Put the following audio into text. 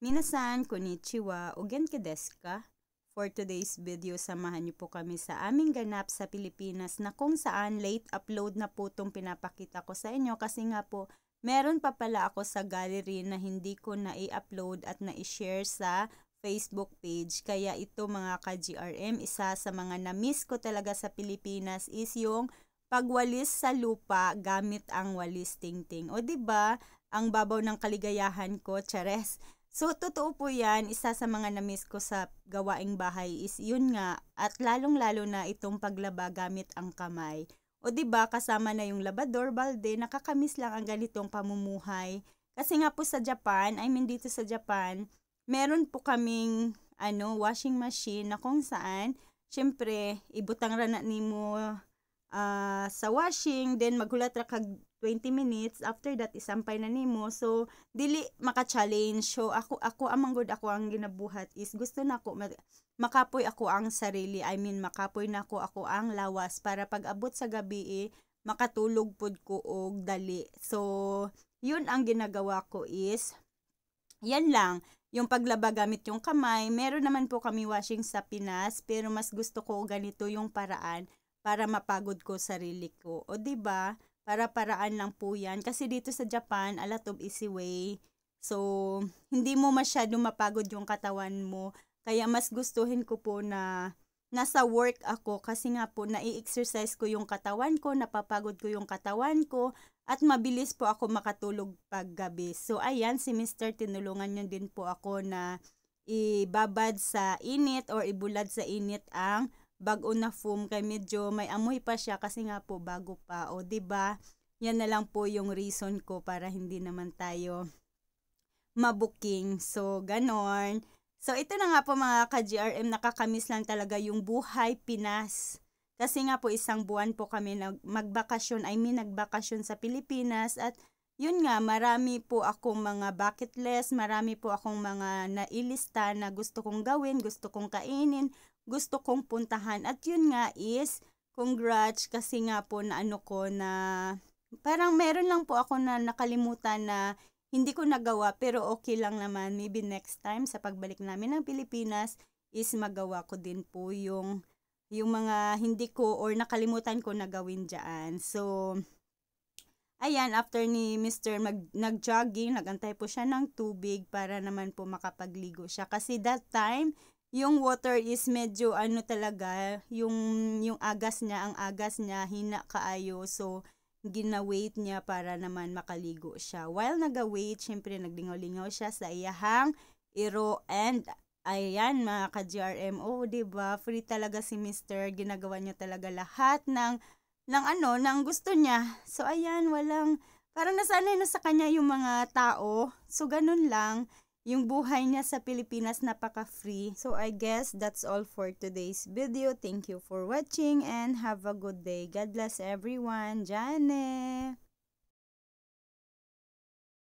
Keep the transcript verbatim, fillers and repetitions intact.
Minasan, konnichiwa, o genki desu ka? For today's video, samahan niyo po kami sa aming ganap sa Pilipinas na kung saan late upload na po itong pinapakita ko sa inyo kasi nga po meron pa pala ako sa gallery na hindi ko na i-upload at na-i-share sa Facebook page. Kaya ito mga ka-G R M, isa sa mga na-miss ko talaga sa Pilipinas is yung pagwalis sa lupa gamit ang walis tingting. O diba, ang babaw ng kaligayahan ko, chares. So, totoo po yan, isa sa mga na-miss ko sa gawaing bahay is yun nga, at lalong-lalo na itong paglaba gamit ang kamay. O diba, kasama na yung labador, balde, nakakamiss lang ang ganitong pamumuhay. Kasi nga po sa Japan, I mean dito sa Japan, meron po kaming ano, washing machine na kung saan, syempre, ibutang rana ni mo uh, sa washing, then maghulat ra kag twenty minutes, after that isampay na nimo. So dili maka-challenge. So ako ako amang good ako ang ginabuhat is gusto na ko makapoy ako ang sarili. I mean makapoy na ko ako ang lawas para pag abot sa gabi eh, makatulog pud ko og dali. So yun ang ginagawa ko is yan lang. Yung paglaba gamit yung kamay, meron naman po kami washing sa Pinas, pero mas gusto ko ganito yung paraan para mapagod ko sarili ko. O diba? Para-paraan lang po yan. Kasi dito sa Japan, a lot of easy way. So, hindi mo masyado mapagod yung katawan mo. Kaya mas gustuhin ko po na nasa work ako kasi nga po nai-exercise ko yung katawan ko, napapagod ko yung katawan ko, at mabilis po ako makatulog pag gabi. So, ayan, si Mister tinulungan niyo din po ako na ibabad sa init or ibulad sa init ang bago na foam kay medyo may amoy pa siya kasi nga po bago pa. O diba, yan na lang po yung reason ko para hindi naman tayo mabuking. So, ganon. So, ito na nga po mga ka-G R M, nakakamiss lang talaga yung buhay Pinas. Kasi nga po isang buwan po kami nag magbakasyon, I mean nagbakasyon sa Pilipinas at yun nga, marami po akong mga bucket list, marami po akong mga nailista na gusto kong gawin, gusto kong kainin, gusto kong puntahan. At yun nga is, congrats kasi nga po na ano ko na, parang meron lang po ako na nakalimutan na hindi ko nagawa pero okay lang naman. Maybe next time sa pagbalik namin ng Pilipinas is magawa ko din po yung, yung mga hindi ko or nakalimutan ko na gawin dyan. So, ayan, after ni Mister Mag, nag-jogging, nagantay po siya ng tubig para naman po makapagligo siya. Kasi that time, yung water is medyo ano talaga, yung, yung agas niya, ang agas niya, hina kaayo. So, gina-wait niya para naman makaligo siya. While naga-wait, syempre naglingaw-lingaw siya sa iyahang iro and ayan mga ka-G R M, oh diba, free talaga si Mister Ginagawa niya talaga lahat ng, ng ano, ng gusto niya. So, ayan, walang, parang nasanay na sa kanya yung mga tao. So, ganun lang. Yung buhay niya sa Pilipinas napaka-free. So, I guess that's all for today's video. Thank you for watching and have a good day. God bless everyone. Jane!